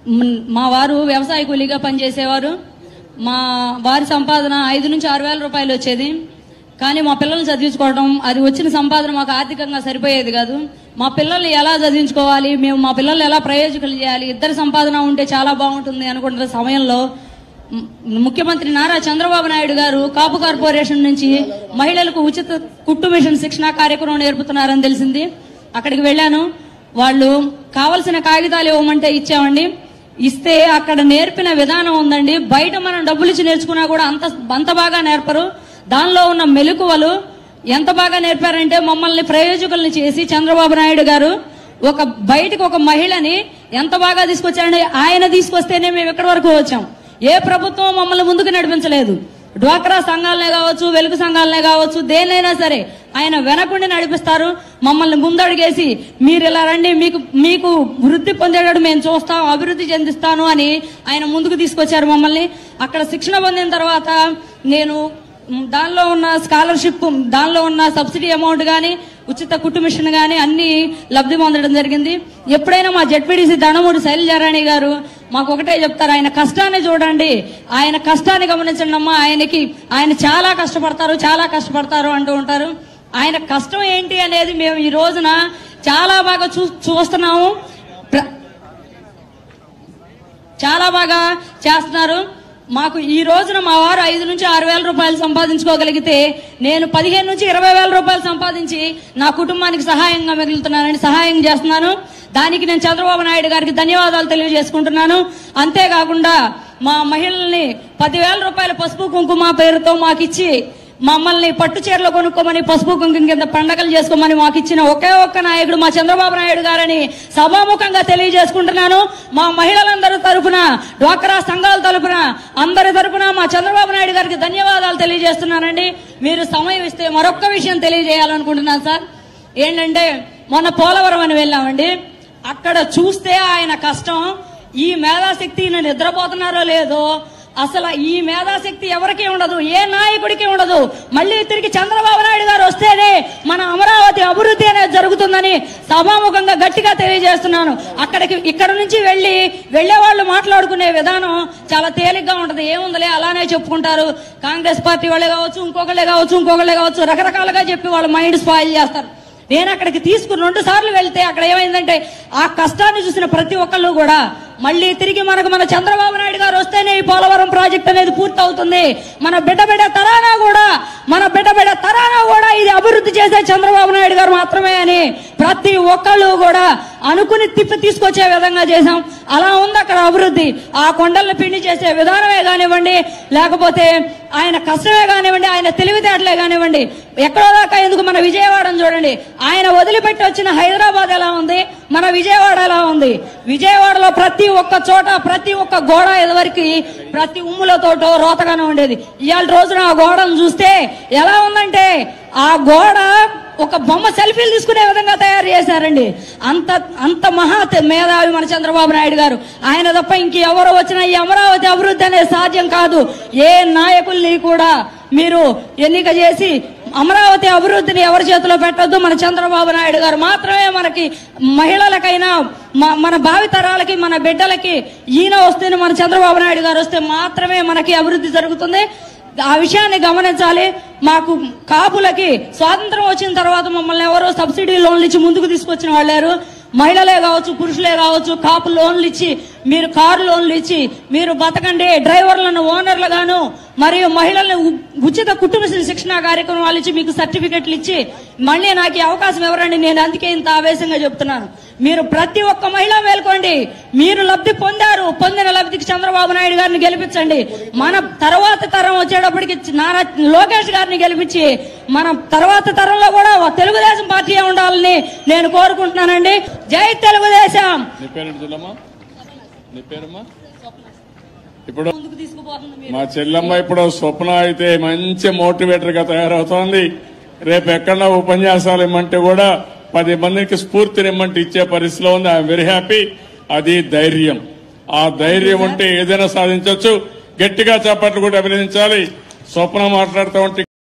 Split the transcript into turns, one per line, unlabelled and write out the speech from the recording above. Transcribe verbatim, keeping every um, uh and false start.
మా వారు వ్యవసాయ కూలీగా పనిచేసేవారు. మా వారి సంపాదన ఐదు నుంచి ఆరు వేల రూపాయలు వచ్చేది. కానీ మా పిల్లల్ని చదివించుకోవడం, అది వచ్చిన సంపాదన మాకు ఆర్థికంగా సరిపోయేది కాదు. మా పిల్లల్ని ఎలా చదివించుకోవాలి, మేము మా పిల్లల్ని ఎలా ప్రయోజకులు చేయాలి, ఇద్దరి సంపాదన ఉంటే చాలా బాగుంటుంది అనుకుంటున్న సమయంలో ముఖ్యమంత్రి నారా చంద్రబాబు నాయుడు గారు కాపు కార్పొరేషన్ నుంచి మహిళలకు ఉచిత కుట్టు మిషన్ శిక్షణ కార్యక్రమం నేర్పుతున్నారని తెలిసింది. అక్కడికి వెళ్ళాను. వాళ్ళు కావలసిన కాగితాలు ఇవ్వమంటే ఇచ్చామండి. ఇస్తే అక్కడ నేర్పిన విధానం ఉందండి. బయట మనం డబ్బులు ఇచ్చి నేర్చుకున్నా కూడా అంత అంత బాగా నేర్పరు. దానిలో ఉన్న మెలకువలు ఎంత బాగా నేర్పారంటే మమ్మల్ని ప్రయోజకుల్ని చేసి చంద్రబాబు నాయుడు గారు ఒక బయటకు ఒక మహిళని ఎంత బాగా తీసుకొచ్చారండి. ఆయన తీసుకొస్తేనే మేము ఇక్కడి వరకు వచ్చాం. ఏ ప్రభుత్వం మమ్మల్ని ముందుకు నడిపించలేదు. డ్వాక్రా సంఘాలనే కావచ్చు, వెలుగు సంఘాలనే కావచ్చు, దేనైనా సరే ఆయన వెనకుండి నడిపిస్తారు. మమ్మల్ని ముందడుగేసి మీరు ఇలా రండి, మీకు మీకు వృద్ధి పొందేటట్టు మేము చూస్తాం, అభివృద్ధి చెందిస్తాను అని ఆయన ముందుకు తీసుకొచ్చారు మమ్మల్ని. అక్కడ శిక్షణ పొందిన తర్వాత నేను దానిలో ఉన్న స్కాలర్షిప్, దానిలో ఉన్న సబ్సిడీ అమౌంట్ గానీ, ఉచిత కుట్టు మిషన్ గానీ అన్ని లబ్ధి పొందడం జరిగింది. ఎప్పుడైనా మా జెడ్పీడీసీ దండమూడి శైలజారాణి గారు మాకు ఒకటే చెప్తారు, ఆయన కష్టాన్ని చూడండి, ఆయన కష్టాన్ని గమనించండి అమ్మా, ఆయనకి ఆయన చాలా కష్టపడతారు చాలా కష్టపడతారు అంటూ ఉంటారు. ఆయన కష్టం ఏంటి అనేది మేము ఈ రోజున చాలా బాగా చూ చూస్తున్నాము చాలా బాగా చేస్తున్నారు. మాకు ఈ రోజున మా వారు ఐదు నుంచి ఆరు వేల రూపాయలు సంపాదించుకోగలిగితే నేను పదిహేను నుంచి ఇరవై వేల రూపాయలు సంపాదించి నా కుటుంబానికి సహాయంగా మిగులుతున్నానని సహాయం చేస్తున్నాను. దానికి నేను చంద్రబాబు నాయుడు గారికి ధన్యవాదాలు తెలియజేసుకుంటున్నాను. అంతేకాకుండా మా మహిళల్ని పదివేల రూపాయల పసుపు కుంకుమ పేరుతో మాకిచ్చి మమ్మల్ని పట్టు చీరలు కొనుక్కోమని, పసుపు కుంకుమ కింద పండగలు చేసుకోమని మాకు ఇచ్చిన ఒకే ఒక్క నాయకుడు మా చంద్రబాబు నాయుడు గారని సభాముఖంగా తెలియజేసుకుంటున్నాను. మా మహిళలందరి తరఫున, డ్వాక్రా సంఘాల తరఫున, అందరి తరఫున మా చంద్రబాబు నాయుడు గారికి ధన్యవాదాలు తెలియజేస్తున్నానండి. మీరు సమయం ఇస్తే మరొక్క విషయం తెలియజేయాలనుకుంటున్నాను సార్. ఏంటంటే మొన్న పోలవరం అని వెళ్ళామండి. అక్కడ చూస్తే ఆయన కష్టం, ఈ మేధాశక్తి నిద్రపోతున్నారో లేదో అసలు ఈ మేధాశక్తి ఎవరికీ ఉండదు, ఏ నాయకుడికి ఉండదు. మళ్లీ తిరిగి చంద్రబాబు నాయుడు గారు వస్తేనే మన అమరావతి అభివృద్ధి అనేది జరుగుతుందని సభాముఖంగా గట్టిగా తెలియజేస్తున్నాను. అక్కడికి ఇక్కడ నుంచి వెళ్లి వెళ్లే వాళ్ళు మాట్లాడుకునే విధానం చాలా తేలిగ్గా ఉంటది. ఏముందలే అలానే చెప్పుకుంటారు. కాంగ్రెస్ పార్టీ వాళ్ళే కావచ్చు, ఇంకొకళ్ళే కావచ్చు ఇంకొకళ్ళే కావచ్చు రకరకాలుగా చెప్పి వాళ్ళ మైండ్ స్పాయిల్ చేస్తారు. నేను అక్కడికి తీసుకుని రెండు సార్లు వెళ్తే అక్కడ ఏమైందంటే ఆ కష్టాన్ని చూసిన ప్రతి ఒక్కళ్ళు కూడా మళ్లీ తిరిగి మనకు మన చంద్రబాబు నాయుడు గారు వస్తేనే ఈ పోలవరం ప్రాజెక్ట్ అనేది పూర్తి అవుతుంది, మన బిడ్డ బిడ్డ తరానా కూడా మన బిడ్డ బిడ్డ తరానా కూడా ఇది అభివృద్ధి చేసే చంద్రబాబు నాయుడు గారు మాత్రమే అని ప్రతి ఒక్కళ్ళు కూడా అనుకుని తిప్పి తీసుకొచ్చే విధంగా చేశాం. అలా ఉంది అక్కడ అభివృద్ధి. ఆ కొండలను పిండి చేసే విధానమే కానివ్వండి, లేకపోతే ఆయన కష్టమే కానివ్వండి, ఆయన తెలివితేటలే కానివ్వండి, ఎక్కడో దాకా ఎందుకు మన విజయవాడను చూడండి. ఆయన వదిలిపెట్టి వచ్చిన హైదరాబాద్ ఎలా ఉంది, మన విజయవాడ ఎలా ఉంది. విజయవాడలో ప్రతి ఒక్క చోట ప్రతి ఒక్క గోడ ఎదవరికి ప్రతి ఉమ్ములతోటో రోతగానే ఉండేది. ఇవాళ రోజున ఆ గోడను చూస్తే ఎలా ఉందంటే ఆ గోడ ఒక బొమ్మ సెల్ఫీలు తీసుకునే విధంగా తయారు చేశారండి. అంత అంత మహా మేధావి మన చంద్రబాబు నాయుడు గారు. ఆయన తప్ప ఇంకెవరు వచ్చినా ఈ అమరావతి అభివృద్ధి అనేది సాధ్యం కాదు. ఏ నాయకుల్ని కూడా మీరు ఎన్నిక చేసి అమరావతి అభివృద్ధిని ఎవరి చేతిలో పెట్టొద్దు. మన చంద్రబాబు నాయుడు గారు మాత్రమే మనకి మహిళలకైనా మన భావితరాలకి మన బిడ్డలకి ఈయన వస్తేనే, మన చంద్రబాబు నాయుడు గారు వస్తే మాత్రమే మనకి అభివృద్ధి జరుగుతుంది. ఆ విషయాన్ని గమనించాలి. మాకు కాపులకి స్వాతంత్రం వచ్చిన తర్వాత మమ్మల్ని ఎవరో సబ్సిడీ లోన్లు ఇచ్చి ముందుకు తీసుకొచ్చిన వాళ్ళారు. మహిళలే కావచ్చు, పురుషులే కావచ్చు, కాపు లోన్లు ఇచ్చి, మీరు కారు లోన్లు ఇచ్చి మీరు బతకండి, డ్రైవర్లను ఓనర్లుగాను మరియు మహిళలను ఉచిత కుటుంబ శిక్షణ కార్యక్రమాలు ఇచ్చి మీకు సర్టిఫికెట్లు ఇచ్చి మళ్ళీ నాకు అవకాశం ఎవరండి. నేను అందుకే ఇంత ఆవేశంగా చెప్తున్నాను. మీరు ప్రతి ఒక్క మహిళ మేల్కోండి. మీరు లబ్ధి పొందారు, పొందిన లబ్ధికి చంద్రబాబు నాయుడు గారిని గెలిపించండి. మన తర్వాత తరం వచ్చేటప్పటికి నారా లోకేష్ గారిని గెలిపించి మన తర్వాత తరంలో కూడా తెలుగుదేశం పార్టీ ఉండాలని నేను కోరుకుంటున్నానండి. జై తెలుగుదేశం.
ఇప్పుడు మా చెల్లమ్మ ఇప్పుడు స్వప్న అయితే మంచి మోటివేటర్ గా తయారవుతోంది. రేపు ఎక్కడన్నా ఉపన్యాసాలు ఇమ్మంటే కూడా పది మందికి స్ఫూర్తినిమ్మంటే ఇచ్చే పరిస్థితిలో ఉంది. I'm very happy. అది ధైర్యం. ఆ ధైర్యం ఉంటే ఏదైనా సాధించవచ్చు. గట్టిగా చప్పట్లు కూడా అభినందించాలి. స్వప్న మాట్లాడుతూ ఉంటే